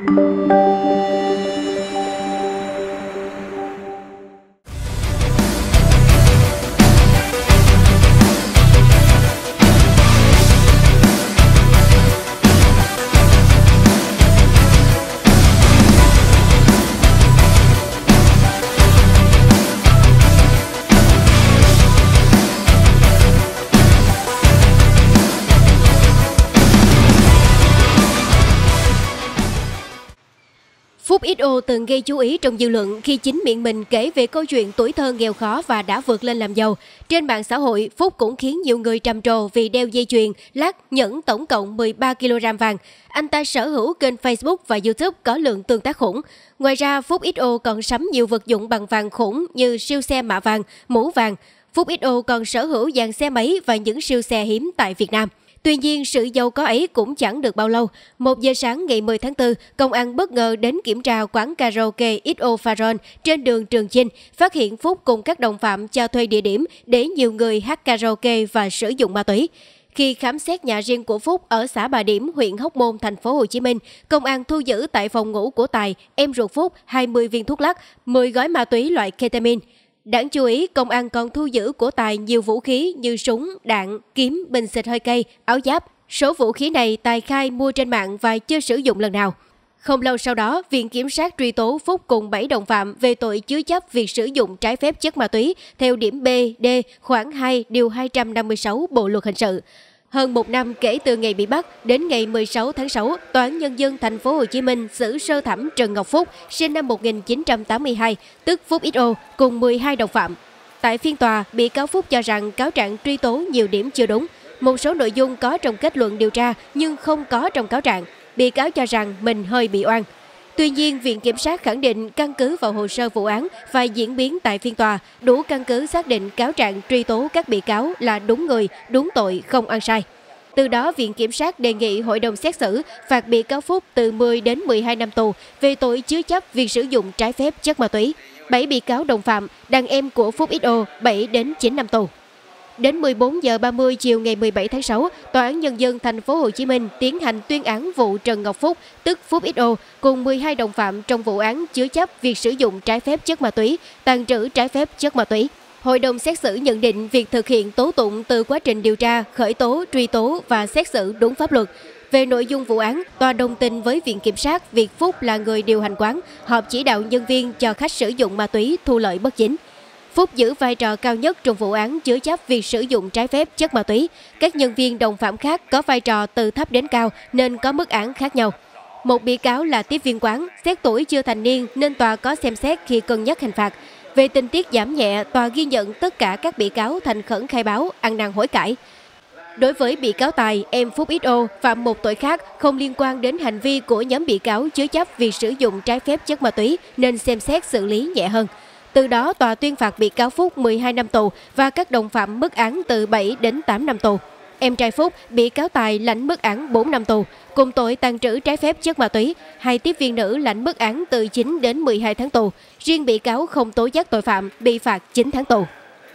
Phúc XO từng gây chú ý trong dư luận khi chính miệng mình kể về câu chuyện tuổi thơ nghèo khó và đã vượt lên làm giàu. Trên mạng xã hội, Phúc cũng khiến nhiều người trầm trồ vì đeo dây chuyền, lắc, nhẫn tổng cộng 13 kg vàng. Anh ta sở hữu kênh Facebook và YouTube có lượng tương tác khủng. Ngoài ra, Phúc XO còn sắm nhiều vật dụng bằng vàng khủng như siêu xe mạ vàng, mũ vàng. Phúc XO còn sở hữu dàn xe máy và những siêu xe hiếm tại Việt Nam. Tuy nhiên, sự giàu có ấy cũng chẳng được bao lâu. 1 giờ sáng ngày 10 tháng 4, công an bất ngờ đến kiểm tra quán karaoke XO Pharon trên đường Trường Chinh, phát hiện Phúc cùng các đồng phạm cho thuê địa điểm để nhiều người hát karaoke và sử dụng ma túy. Khi khám xét nhà riêng của Phúc ở xã Bà Điểm, huyện Hóc Môn, thành phố Hồ Chí Minh, công an thu giữ tại phòng ngủ của Tài, em ruột Phúc, 20 viên thuốc lắc, 10 gói ma túy loại ketamine. Đáng chú ý, công an còn thu giữ của Tài nhiều vũ khí như súng, đạn, kiếm, bình xịt hơi cay, áo giáp. Số vũ khí này Tài khai mua trên mạng và chưa sử dụng lần nào. Không lâu sau đó, Viện Kiểm sát truy tố Phúc cùng 7 đồng phạm về tội chứa chấp việc sử dụng trái phép chất ma túy theo điểm B, D, khoản 2, điều 256 Bộ Luật Hình sự. Hơn 1 năm kể từ ngày bị bắt, đến ngày 16 tháng 6, Tòa án Nhân dân thành phố Hồ Chí Minh xử sơ thẩm Trần Ngọc Phúc, sinh năm 1982, tức Phúc XO, cùng 12 đồng phạm. Tại phiên tòa, bị cáo Phúc cho rằng cáo trạng truy tố nhiều điểm chưa đúng. Một số nội dung có trong kết luận điều tra nhưng không có trong cáo trạng. Bị cáo cho rằng mình hơi bị oan. Tuy nhiên, Viện Kiểm sát khẳng định căn cứ vào hồ sơ vụ án và diễn biến tại phiên tòa, đủ căn cứ xác định cáo trạng truy tố các bị cáo là đúng người, đúng tội, không ăn sai. Từ đó, Viện Kiểm sát đề nghị hội đồng xét xử phạt bị cáo Phúc từ 10 đến 12 năm tù về tội chứa chấp việc sử dụng trái phép chất ma túy. 7 bị cáo đồng phạm, đàn em của Phúc XO, 7 đến 9 năm tù. Đến 14 giờ 30 chiều ngày 17 tháng 6, Tòa án Nhân dân thành phố Hồ Chí Minh tiến hành tuyên án vụ Trần Ngọc Phúc, tức Phúc XO, cùng 12 đồng phạm trong vụ án chứa chấp việc sử dụng trái phép chất ma túy, tàng trữ trái phép chất ma túy. Hội đồng xét xử nhận định việc thực hiện tố tụng từ quá trình điều tra, khởi tố, truy tố và xét xử đúng pháp luật. Về nội dung vụ án, tòa đồng tình với Viện Kiểm sát việc Phúc là người điều hành quán, họp chỉ đạo nhân viên cho khách sử dụng ma túy thu lợi bất chính. Phúc giữ vai trò cao nhất trong vụ án chứa chấp việc sử dụng trái phép chất ma túy. Các nhân viên đồng phạm khác có vai trò từ thấp đến cao nên có mức án khác nhau. Một bị cáo là tiếp viên quán, xét tuổi chưa thành niên nên tòa có xem xét khi cân nhắc hình phạt. Về tình tiết giảm nhẹ, tòa ghi nhận tất cả các bị cáo thành khẩn khai báo, ăn năn hối cải. Đối với bị cáo Tài, em Phúc XO, phạm một tội khác không liên quan đến hành vi của nhóm bị cáo chứa chấp việc sử dụng trái phép chất ma túy nên xem xét xử lý nhẹ hơn. Từ đó, tòa tuyên phạt bị cáo Phúc 12 năm tù và các đồng phạm mức án từ 7 đến 8 năm tù. Em trai Phúc, bị cáo Tài lãnh mức án 4 năm tù, cùng tội tàng trữ trái phép chất ma túy. 2 tiếp viên nữ lãnh mức án từ 9 đến 12 tháng tù. Riêng bị cáo không tố giác tội phạm bị phạt 9 tháng tù.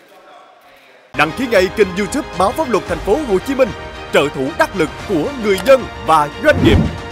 Đăng ký ngay kênh YouTube Báo Pháp Luật thành phố Hồ Chí Minh, trợ thủ đắc lực của người dân và doanh nghiệp.